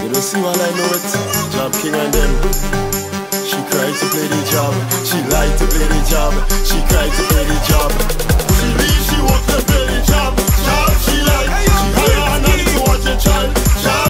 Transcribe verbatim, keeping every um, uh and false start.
You know, see while I know it, Job King and them. She cried to play the job, she lied to play the job, she cried to play the job.